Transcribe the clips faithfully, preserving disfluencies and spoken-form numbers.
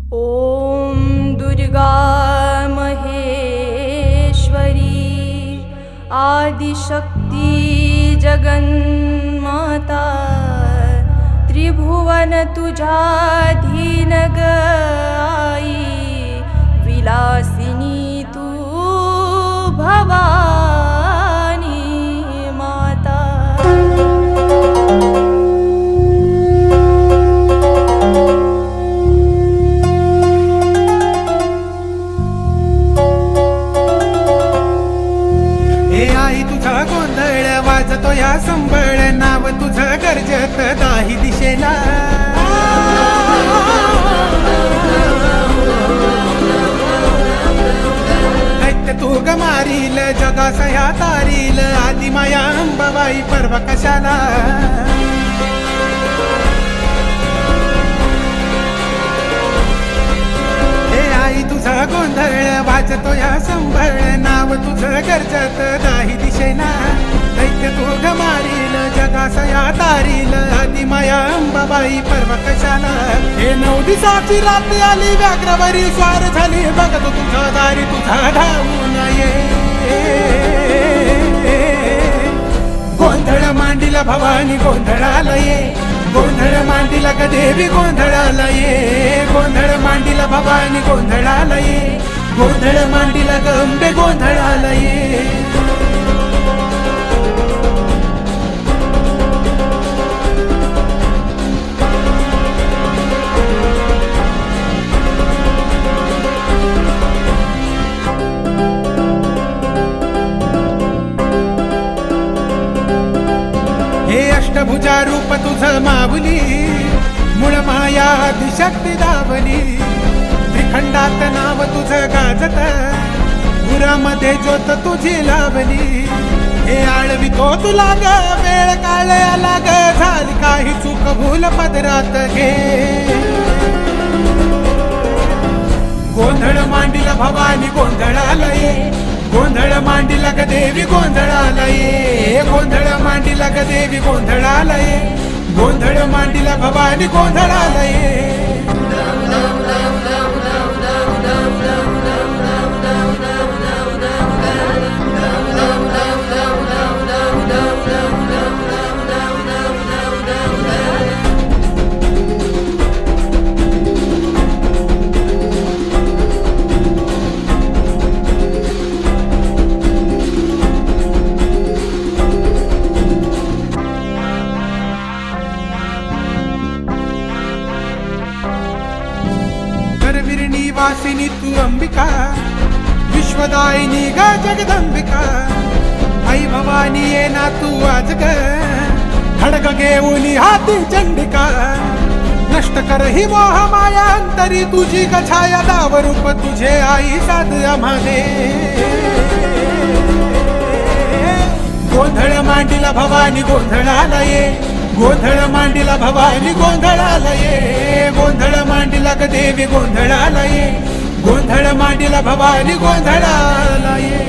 ॐ दुर्गा महेश्वरी आदिशक्ति जगन्माता त्रिभुवन तुझाधीन आई विलासिनी तू भवानी माता। गोंधळ वाजतो या संबळ नाव तुझं गरजत दाही दिशेला। दैत्य तू ग मारील जगास ह्या तारील आदिमाया अंबाबाई पर्व कशाला। हे आई तुझा गोंधळ वाजतो या संबळ नाव तुझं गरजत दाही दिशेना। दैत्य तू ग मारील जगास या तारील आदिमाया अंबाबाई पर्व कशाला। हे नऊ दिवसाची रात्र आली व्याघ्रवरी स्वार झाली बघतो तुझा दारी तुझा धावून ये। गोंधळ मांडीला भवानी गोंधळाला ये गोंधळ मांडीला ग देवी गोंधळाला ये। गोंधळ मांडीला भवानी गोंधळाला ये गोंधळ मांडीला ग अंबे गोंधळाला ये। हे अष्टभुजा रूप तुझं माऊली मूळ माया आदिशक्ती दावली। त्रिखंडात नाव तुझं गाजत पुरामध्ये ज्योत तुझी लावली। हे आळवी तो तुला ग वेळ काळ आला ग झाली काही चूक भूल पदरात घे। गोंधळ मांडीला भवानी गोंधळाला ये गोंधळ मांडीला ग देवी गोंधळाला ये। गोंधळ मांडीला ग देवी गोंधळाला ये गोंधळ मांडीला भवानी गोंधळाला ये। वासिनी तू अंबिका विश्वदायिनी ग जगदंबिका। आई भवानी ये ना तू आज ग खडग घेऊन हाती चंडिका। नष्ट कर ही मोह माया अंतरी तुझी ग छाया दाव रूप तुझे आई साध आम्हाने। गोंधळ मांडीला भवानी गोंधळाला ये गोंधळ मांडीला भवानी गोंधळाला ये। गोंधळ मांडीला ग देवी गोंधळाला ये गोंधळ मांडीला भवानी गोंधळाला ये।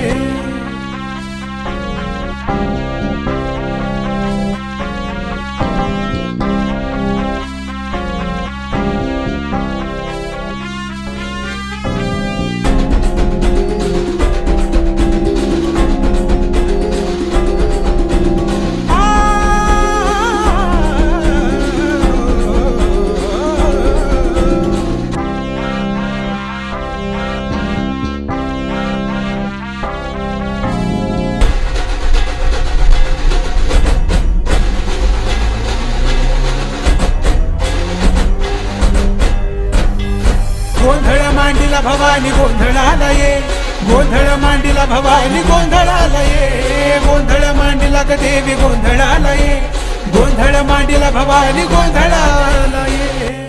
गोंधळ मांडीला भवानी गोंधळाला ये गोंधळ मांडीला भवानी गोंधळाला ये। गोंधळ मांडीला ग देवी गोंधळाला ये गोंधळ मांडीला भवानी गोंधळाला ये।